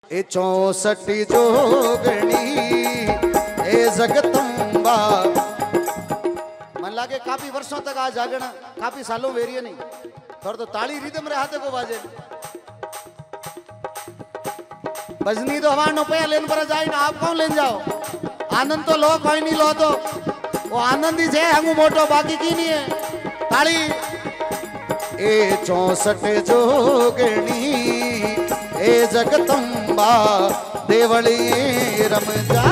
ए 64 जोगणी ए जगदम्बा। मन लागे काफी वर्षों तक आज जागना, काफी सालों वेरिए नहीं। थोड़ा तो ताली रिदम रहा हाथे को बाजे। भजनी तो हमारा नोपया लेन पर जाए ना, आप कौन लेन जाओ। आनंद तो लो, कोई नहीं लो तो वो आनंद ही है, हम मोटो बाकी की नहीं है। ताली ए 64 जोगणी ए जगदम्बा देवली रमजा।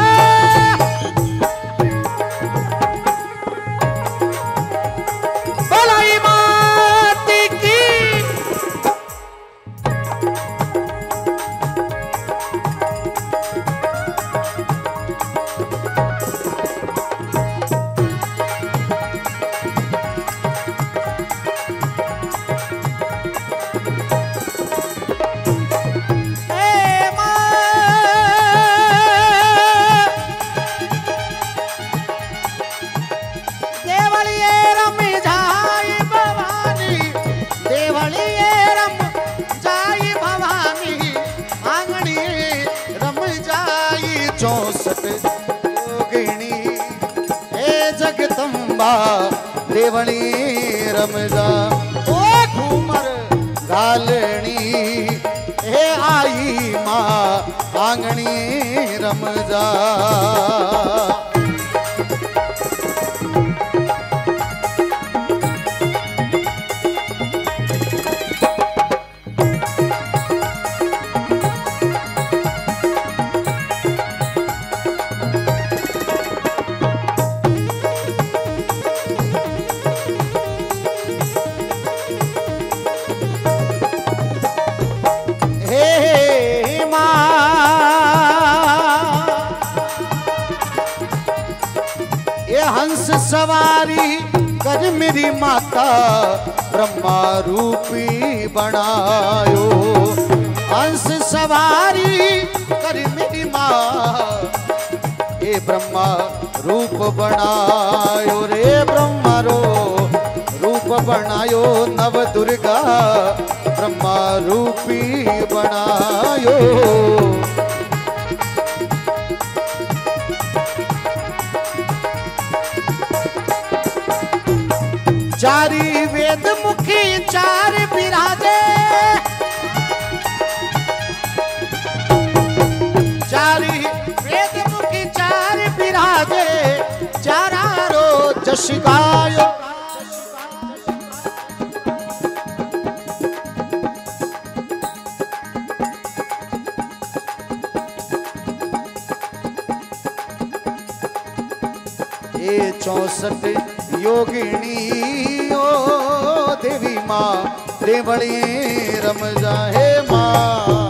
भलाई माती की देवली रमजा। ओ घूमर गालनी हे आई माँ आंगनी रमजा। हंस सवारी कर मेरी माता ब्रह्मा रूपी बनायो। हंस सवारी कर मेरी माँ ए ब्रह्मा रूप बनायो रे। ब्रह्मा रो रूप बनायो नव दुर्गा ब्रह्मा रूपी बनायो। चारी वेद मुखी चार बिराजे, चारी वेद मुखी चार बिराजे। चारारो जश गायो ए 64 योगिनी ओ देवी माँ देवली रमजा। हे माँ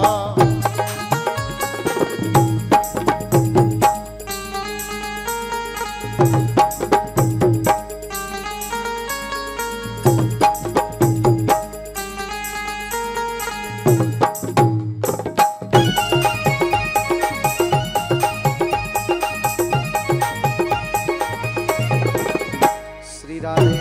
श्री राधे।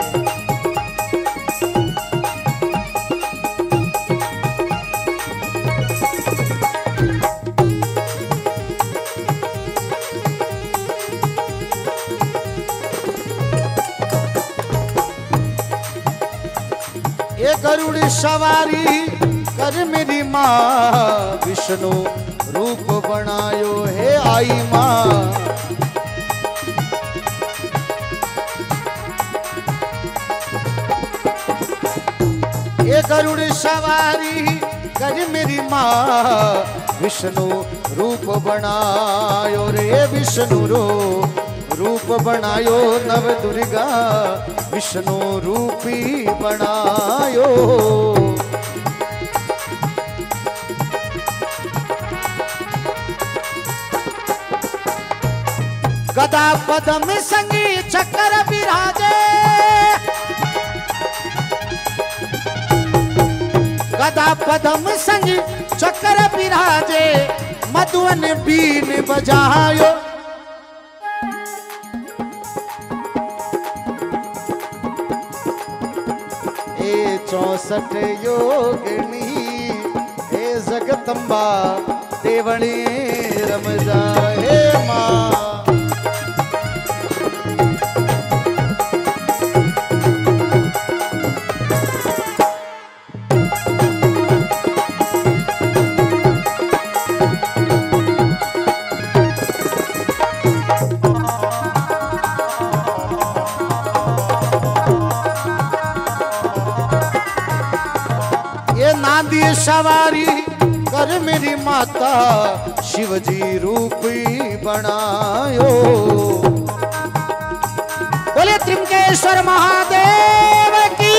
ये गरुड़ सवारी कर मेरी माँ विष्णु रूप बनायो। हे आई माँ ये गरुड़ सवारी कर मेरी माँ विष्णु रूप बनायो रे। विष्णु रो रूप बनायो नव दुर्गा विष्णु रूपी बनायो। गदा पदम संगी चक्र विराजे, गदा पदम संगी चक्र विराजे। मधुवन बीन बजायो ए 64 योगिनी ए जगदम्बा देवड़ी रम जाए माँ। नांदी सवारी कर मेरी माता शिवजी रूपी बनायो। बोले त्रिमकेश्वर महादेव की।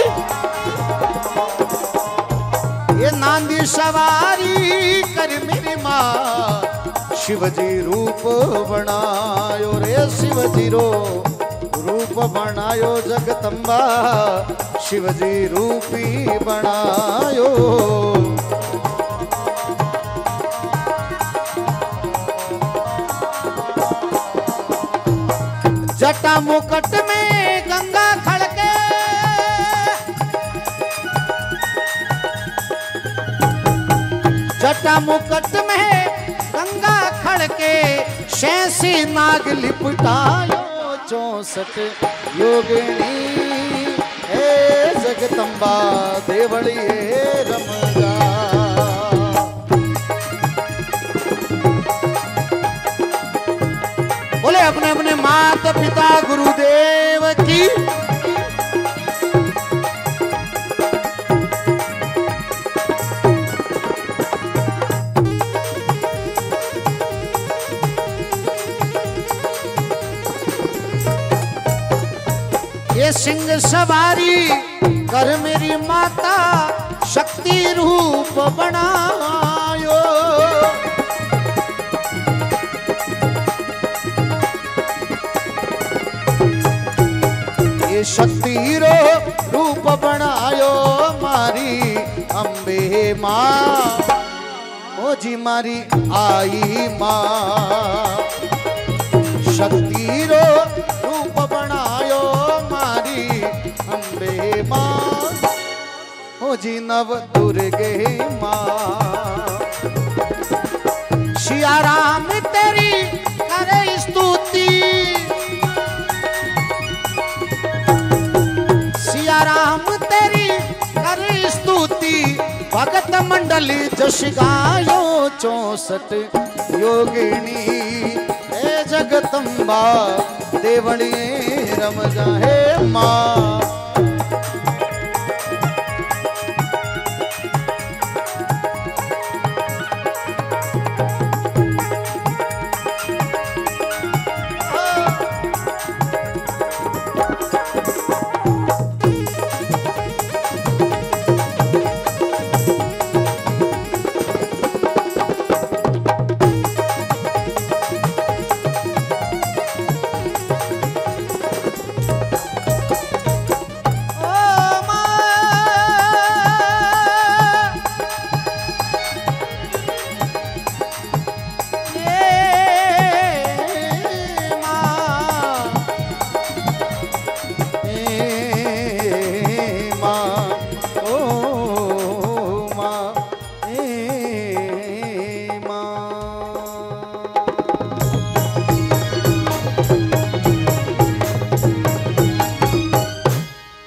ये नांदी सवारी कर मेरी माँ शिवजी रूप बनायो रे शिवजी रो रूप बनायो जगदम्बा शिवजी रूपी बनायो। जटा मुकट में गंगा खड़के जटा मुकट में गंगा खड़के शैसी नाग लिपटायो 64 योगिनी हे जगदम्बा देवड़ी रमगा। बोले अपने अपने माता पिता गुरुदेव की। ये सिंह सवारी कर मेरी माता शक्ति रूप बनायो। ये शक्ति रो रूप बनायो मारी अम्बे माँ ओ जी मारी आई माँ। शक्ति रो रूप बनायो मारी अम्बे माँ ओ जी नव दुर्गे माँ। सिया राम तेरी करे स्तुति सिया राम तेरी करे स्तुति भगत मंडली जश गायो 64 योगिनी हे जगदम्बा देवड़ी रम जाए माँ।